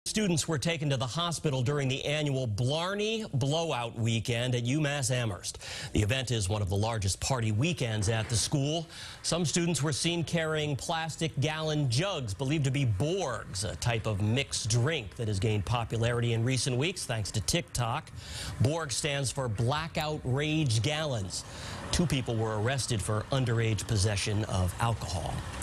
Students were taken to the hospital during the annual Blarney Blowout weekend at UMass Amherst. The event is one of the largest party weekends at the school. Some students were seen carrying plastic gallon jugs believed to be Borgs, a type of mixed drink that has gained popularity in recent weeks thanks to TikTok. Borg stands for Blackout Rage Gallons. 2 people were arrested for underage possession of alcohol.